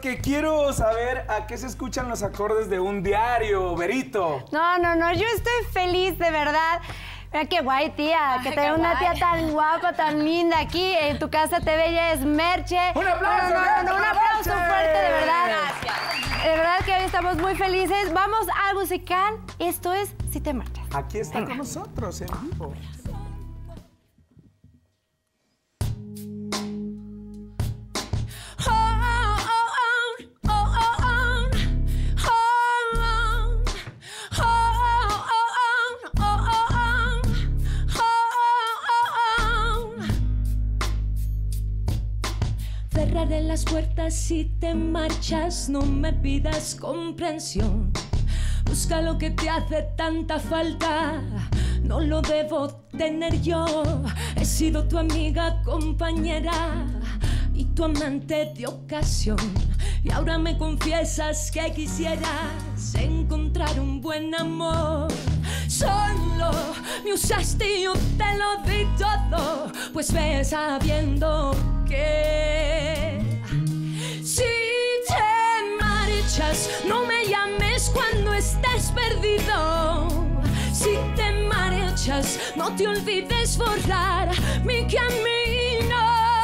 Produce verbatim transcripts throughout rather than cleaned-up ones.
porque quiero saber a qué se escuchan los acordes de un diario, Verito. No, no, no, yo estoy feliz, de verdad. Mira qué guay, tía, Ay, que tenga una tía tan guapa, tan linda aquí. En tu casa te ve, ella es Merche. ¡Un aplauso! No, no, no, no, un aplauso Merche! fuerte, de verdad. Gracias. De verdad que hoy estamos muy felices. Vamos al musical. Esto es Si te marchas. Aquí está Venga. con nosotros en vivo. Cerraré las puertas si te marchas, no me pidas comprensión. Busca lo que te hace tanta falta, no lo debo tener yo. He sido tu amiga, compañera y tu amante de ocasión. Y ahora me confiesas que quisieras encontrar un buen amor. Solo me usaste y yo te lo di todo, pues ves sabiendo que si te marchas, no me llames cuando estés perdido. Si te marchas, no te olvides borrar mi camino.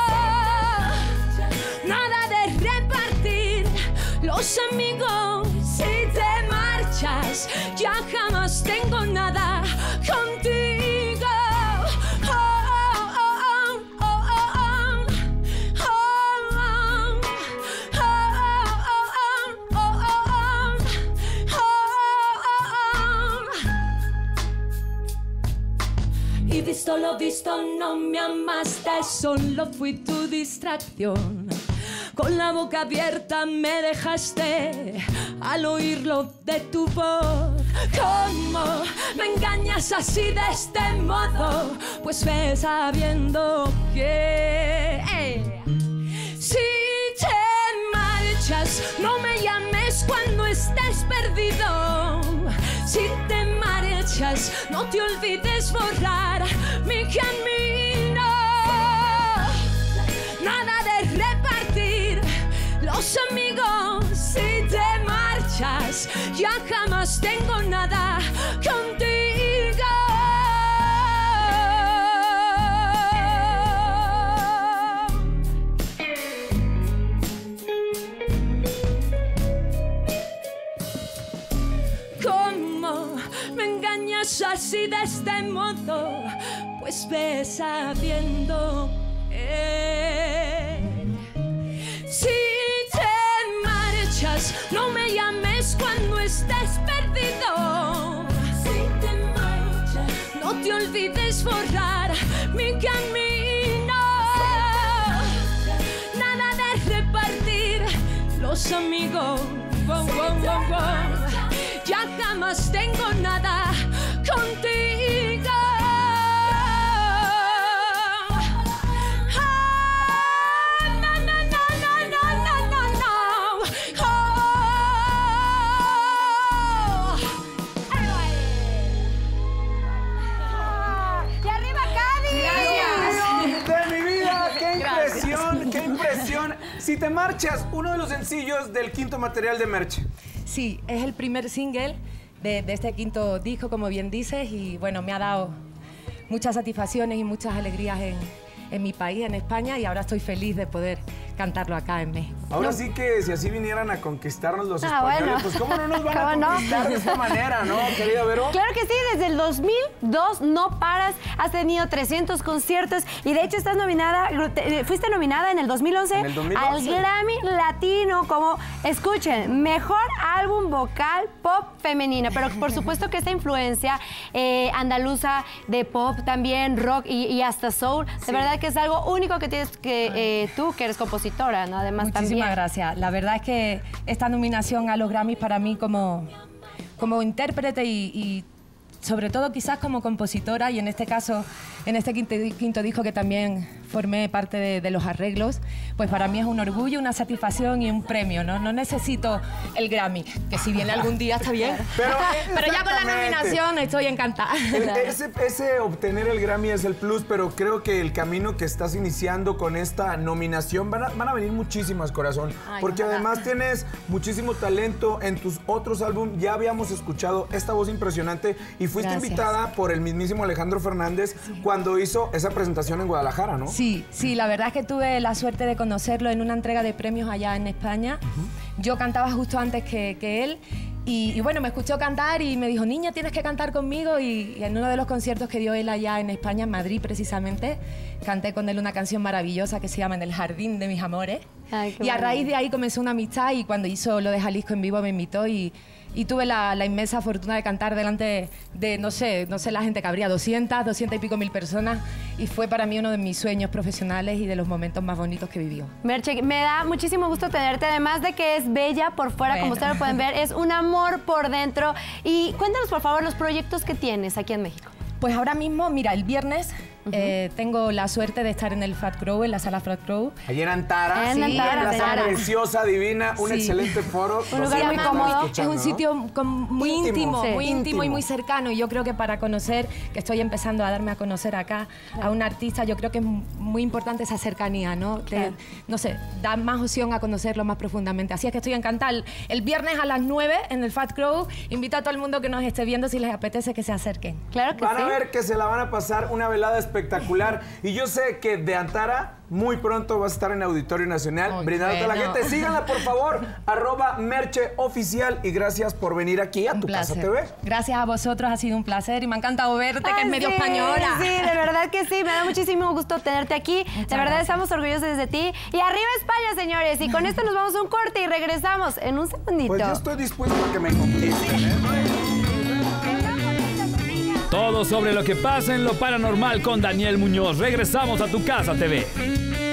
Nada de repartir los amigos. Si te marchas, ya jamás tengo nada contigo. Y visto lo visto, no me amaste, solo fui tu distracción. Con la boca abierta me dejaste al oírlo de tu voz. ¿Cómo me engañas así de este modo? Pues ve sabiendo que hey, si te marchas, no me llames cuando estés perdido. Si te marchas, no te olvides borrar mi camino. Nada de repartir los amigos. Si te marchas, ya jamás tengo nada contigo. ¿Cómo me engañas así de este modo? Pues ve sabiendo que si te marchas, no me llames cuando estés perdido. Si te marchas, no te olvides borrar mi camino. Nada de repartir los amigos. Wow, wow, wow, wow. Ya jamás tengo nada contigo. Si te marchas, uno de los sencillos del quinto material de Merche. Sí, es el primer single de, de este quinto disco, como bien dices, y bueno, me ha dado muchas satisfacciones y muchas alegrías en, en mi país, en España, y ahora estoy feliz de poder cantarlo acá en México. Ahora no. sí que si así vinieran a conquistarnos los ah, españoles, bueno. pues cómo no nos van a ¿Cómo conquistar no? de esta manera, ¿no, querida Vero? Claro que sí, desde el dos mil dos no paras, has tenido trescientos conciertos y de hecho estás nominada, fuiste nominada en el dos mil once, ¿En el dos mil once? al Grammy Latino como, escuchen, mejor álbum vocal pop femenino, pero por supuesto que esta influencia eh, andaluza de pop también, rock y, y hasta soul, de sí. verdad que es algo único que tienes que eh, tú, que eres compositora, ¿no? Además Muchísimas también. gracias. La verdad es que esta nominación a los Grammys para mí como, como intérprete y, y sobre todo quizás como compositora y en este caso, en este quinto, quinto disco que también formé parte de, de los arreglos, pues para mí es un orgullo, una satisfacción y un premio, ¿no? No necesito el Grammy, que si viene algún día está bien, pero, pero ya con la nominación estoy encantada. El, ese, ese obtener el Grammy es el plus, pero creo que el camino que estás iniciando con esta nominación van a, van a venir muchísimas, corazón, Ay, porque ojalá. Además tienes muchísimo talento en tus otros álbumes. Ya habíamos escuchado esta voz impresionante y fuiste Gracias. invitada por el mismísimo Alejandro Fernández sí. cuando hizo esa presentación en Guadalajara, ¿no? Sí, sí, la verdad es que tuve la suerte de conocerlo en una entrega de premios allá en España. Uh-huh. Yo cantaba justo antes que, que él. Y, y bueno, me escuchó cantar y me dijo, niña, tienes que cantar conmigo. Y, y en uno de los conciertos que dio él allá en España, en Madrid precisamente, canté con él una canción maravillosa que se llama En el jardín de mis amores. Ay, y a raíz de ahí comenzó una amistad y cuando hizo lo de Jalisco en vivo me invitó y, y tuve la, la inmensa fortuna de cantar delante de, no sé, no sé la gente que habría, doscientas, doscientas y pico mil personas y fue para mí uno de mis sueños profesionales y de los momentos más bonitos que vivió. Merche, me da muchísimo gusto tenerte, además de que es bella por fuera, bueno. como ustedes lo pueden ver, es un amor por dentro. Y cuéntanos, por favor, los proyectos que tienes aquí en México. Pues ahora mismo, mira, el viernes uh-huh. eh, tengo la suerte de estar en el Fat Crow, en la sala Fat Crow. Allí en Antara, en sí, Antara, la sala preciosa, divina, un sí. excelente foro. Un lugar muy cómodo. Es un sitio con, muy íntimo, íntimo sí. muy íntimo, íntimo y muy cercano. Y yo creo que para conocer, que estoy empezando a darme a conocer acá claro. a un artista, yo creo que es muy importante esa cercanía, ¿no? Claro. De, no sé, da más opción a conocerlo más profundamente. Así es que estoy encantada. El viernes a las nueve en el Fat Crow, invito a todo el mundo que nos esté viendo si les apetece que se acerquen. Claro que Van sí. a ver que se la van a pasar una velada espectacular. Y yo sé que de Antara muy pronto vas a estar en Auditorio Nacional oh, brindándote bueno. a la gente. Síganla, por favor, arroba Merche Oficial. Y gracias por venir aquí a un Tu placer. Casa T V. Gracias a vosotros, ha sido un placer y me ha encantado verte, Ay, que es medio sí, española. Sí, de verdad que sí, me da muchísimo gusto tenerte aquí. Muchas de verdad gracias. Estamos orgullosos de ti. Y arriba España, señores. Y con esto nos vamos a un corte y regresamos en un segundito. Pues yo estoy dispuesto a que me conquisten, ¿eh? Todo sobre lo que pasa en lo paranormal con Daniel Muñoz. Regresamos a Tu Casa T V.